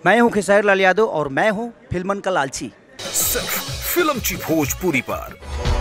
मैं हूं खेसारी लाल यादव और मैं हूं फिल्मन का लालची। सिर्फ फिल्मची भोजपुरी पर।